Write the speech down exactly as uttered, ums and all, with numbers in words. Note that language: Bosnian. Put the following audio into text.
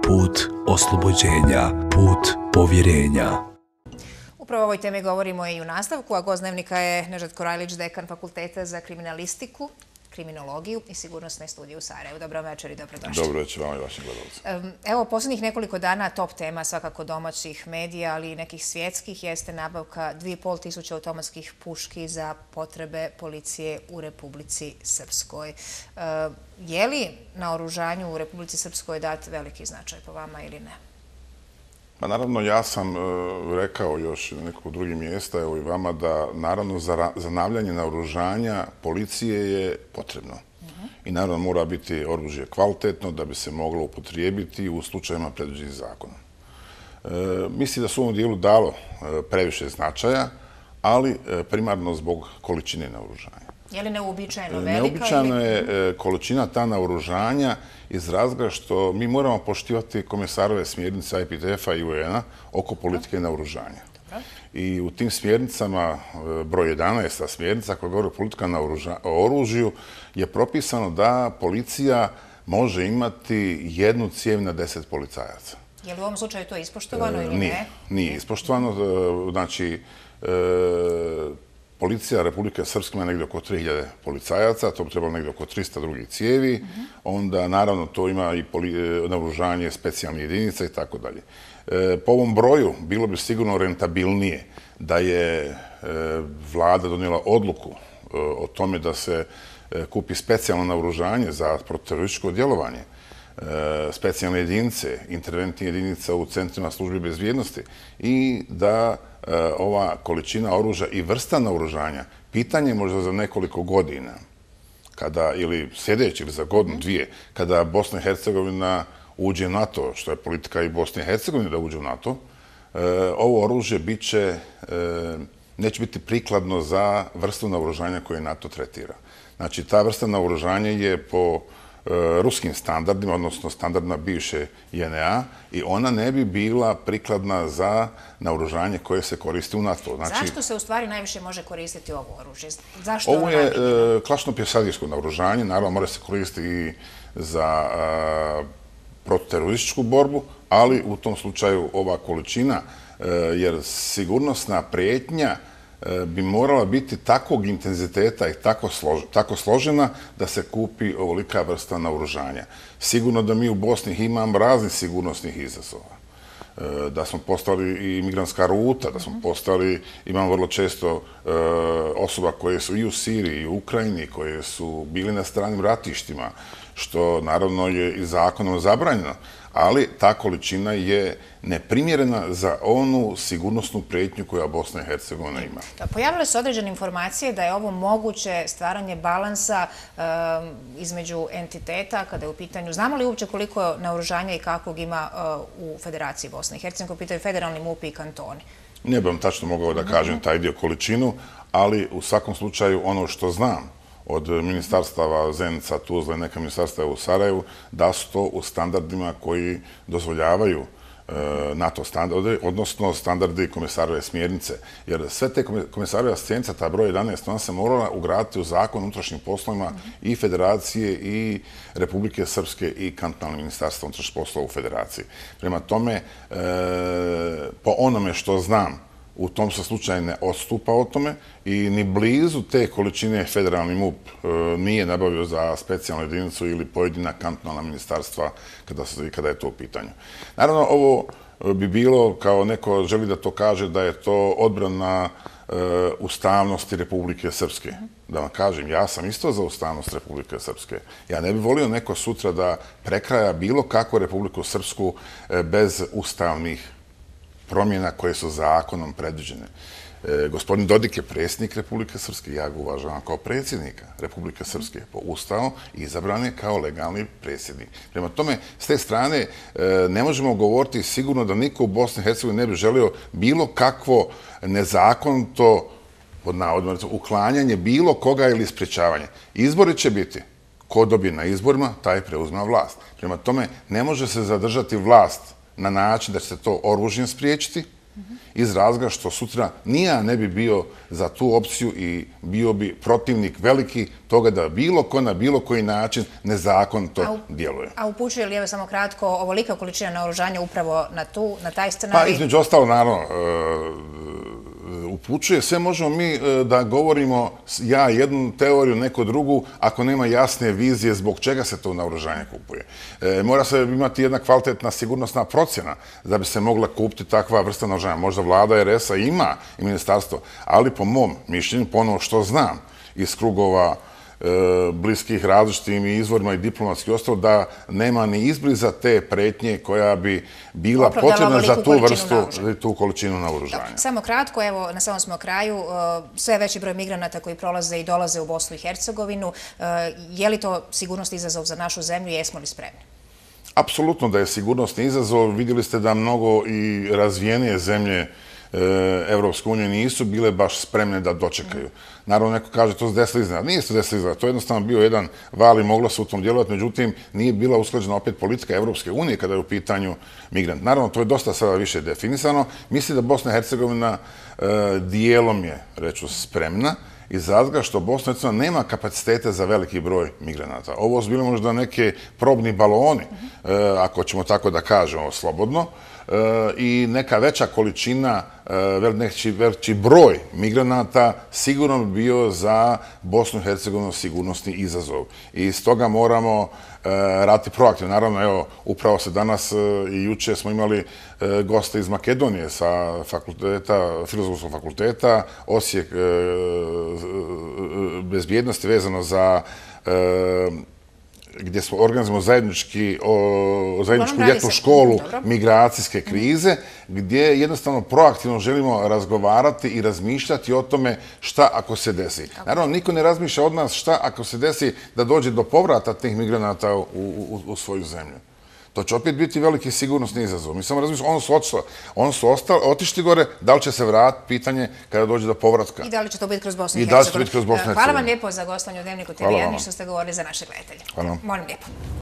put oslobođenja, put povjerenja. Upravo o ovoj temi govorimo i u nastavku, a gost dnevnika je Nežad Korajlić, dekan Fakulteta za kriminalistiku, kriminologiju i sigurnosne studije u Sarajevu. Dobro večer i dobrodošli. Dobro večer vama i vašim gledalcima. Evo, posljednjih nekoliko dana top tema svakako domaćih medija, ali i nekih svjetskih, jeste nabavka dvije i pol tisuće automatskih puški za potrebe policije u Republici Srpskoj. Je li naoružanju u Republici Srpskoj dat veliki značaj po vama ili ne? Pa naravno, ja sam rekao još na nekog drugih mjesta, evo i vama, da naravno zanavljanje naoružanja policije je potrebno. I naravno mora biti oružje kvalitetno da bi se moglo upotrijebiti u slučajima predviđenih zakonom. Mislim da su u ovom dijelu dalo previše značaja, ali primarno zbog količine naoružanja. Je li neuobičajeno velika? Neuobičajno je količina ta naoružanja iz razloga što mi moramo poštivati komisarove smjernice I P T F-a i U N-a oko politike naoružanja. I u tim smjernicama, broj jedanaest smjernica koja govori o politika o oružju, je propisano da policija može imati jednu cijev na deset policajaca. Je li u ovom slučaju to ispoštovano ili ne? Nije, nije ispoštovano. Znači, policija Republike Srpske ima negdje oko tri hiljade policajaca, to bi trebalo negdje oko trista drugih cijevi, onda naravno to ima i naoružanje specijalnih jedinica i tako dalje. Po ovom broju bilo bi sigurno rentabilnije da je vlada donijela odluku o tome da se kupi specijalno naoružanje za protivterorističko djelovanje, specijalne jedinice, interventne jedinice u centrima službe bezbjednosti i da ova količina oružja i vrsta naoružanja, pitanje možda za nekoliko godina, kada, ili sljedeći ili za godinu, dvije, kada Bosna i Hercegovina uđe u NATO, što je politika i Bosne i Hercegovine da uđe u NATO, ovo oružje biće, neće biti prikladno za vrstu naoružanja koje NATO tretira. Znači, ta vrsta naoružanja je po ruskim standardima, odnosno standardima bivše J N A, i ona ne bi bila prikladna za naoružanje koje se koristi u NATO. Zašto se u stvari najviše može koristiti ovo oružje? Ovo je klasično-pjesadijsko naoružanje, naravno mora se koristiti i za protivterorističku borbu, ali u tom slučaju ova količina, jer sigurnosna prijetnja bi morala biti takvog intenziteta i tako složena da se kupi ovolika vrsta naoružanja. Sigurno da mi u Bosni imamo raznih sigurnosnih izazova. Da smo postali i migrantska ruta, da smo postali, imamo vrlo često osoba koje su i u Siriji i u Ukrajini, koje su bili na stranim ratištima, što naravno je i zakonom zabranjeno, ali ta količina je neprimjerena za onu sigurnosnu prijetnju koja Bosna i Hercegovina ima. Pojavile su određene informacije da je ovo moguće stvaranje balansa između entiteta kada je u pitanju. Znamo li uopće koliko naoružanja i kakvog ima u Federaciji Bosne i Hercegovine, u pitanju federalni M U P i kantoni? Ne bih vam tačno mogao da kažem taj dio količinu, ali u svakom slučaju ono što znam od ministarstava Zenica, Tuzla i neka ministarstava u Sarajevu, da su to u standardima koji dozvoljavaju NATO standarde, odnosno standardi komisarove smjernice. Jer sve te komisarove smjernice, ta broj jedanaest, ona se morala ugraditi u zakon o unutrašnjim poslovima i Federacije i Republike Srpske i kantonalnog ministarstva unutrašnjih poslova u Federaciji. Prema tome, po onome što znam, u tom se slučaju ne odstupa o tome i ni blizu te količine federalni M U P nije nabavio za specijalnu jedinicu ili pojedina kantonalna ministarstva kada je to u pitanju. Naravno, ovo bi bilo, kao neko želi da to kaže, da je to odbrana ustavnosti Republike Srpske. Da vam kažem, ja sam isto za ustavnost Republike Srpske. Ja ne bih volio neko sutra da prekraja bilo kakvu Republiku Srpsku bez ustavnih promjena koje su zakonom predviđene. Gospodin Dodik je predsjednik Republike Srpske, ja ga uvažavam kao predsjednika Republike Srpske po ustavu i izabran je kao legalni predsjednik. Prema tome, s te strane ne možemo govoriti sigurno da niko u Bosni i Hercegovini ne bi želio bilo kakvo nezakonito, pod navodima, uklanjanje bilo koga ili sprječavanje. Izbori će biti. Ko dobije na izborima, taj preuzima vlast. Prema tome, ne može se zadržati vlast na način da će se to oružjem spriječiti, Iz razloga što sutra nija ne bi bio za tu opciju i bio bi protivnik veliki toga da bilo ko na bilo koji način nezakonito djeluje. A upućuje li, evo samo kratko, ovolika količina naoružanja upravo na tu, na taj scenarij? Pa između ostalo, naravno, upućuje. Sve možemo mi da govorimo ja jednu teoriju, neko drugu, ako nema jasne vizije zbog čega se to naoružanje kupuje. Mora se imati jedna kvalitetna sigurnosna procjena da bi se mogla kupiti takva vrsta naoružanja. Možda vlada er es a ima i ministarstvo, ali po mom mišljenju, po ono što znam iz krugova bliskih različitim izvorima i diplomatski ostalo, da nema ni izbliza te pretnje koja bi bila potrebna za tu vrstu, tu količinu naoružanja. Samo kratko, evo, na samom smo kraju, sve veći broj migranata koji prolaze i dolaze u Bosnu i Hercegovinu. Je li to sigurnosni izazov za našu zemlju i jesmo li spremni? Apsolutno da je sigurnosni izazov. Vidjeli ste da mnogo i razvijenije zemlje Evropske unije nisu bile baš spremne da dočekaju. Naravno, neko kaže to se desilo iznenada. Nije se desilo iznenada. To je jednostavno bio jedan val i moglo se u tom djelovati, međutim, nije bila usklađena opet politika Evropske unije kada je u pitanju migrant. Naravno, to je dosta sada više definisano. Mislim da Bosna i Hercegovina dijelom je, reću, spremna iz razloga što Bosna i Hercegovina nema kapacitete za veliki broj migranata. Ovo su bili možda neke probni baloni, ako ćemo tako da kažemo slobodno, i neka veća količina, veći broj migranata sigurno bi bio za Bosnu i Hercegovinu sigurnosni izazov. I stoga moramo raditi proaktivno. Naravno, evo, upravo se danas i juče smo imali goste iz Makedonije sa fakulteta, Filozofskog fakulteta, Osijek bezbjednosti vezano za gdje smo organizujemo zajedničku ljetnu školu migracijske krize, gdje jednostavno proaktivno želimo razgovarati i razmišljati o tome šta ako se desi. Naravno, niko ne razmišlja od nas šta ako se desi da dođe do povrata tih migranata u svoju zemlju. To će opet biti veliki sigurnosni izazov. Mi samo razmišljamo, ono su otišli, ono su otišli gore, da li će se vratiti, pitanje kada dođe do povratka. I da li će to biti kroz Bosnu i Hercegovinu. I da li će to biti kroz Bosnu i Hercegovinu. Hvala vam lijepo za gostovanje u Dnevniku te ve jedan i što ste govorili za naše gledatelje. Hvala vam. Molim lijepo.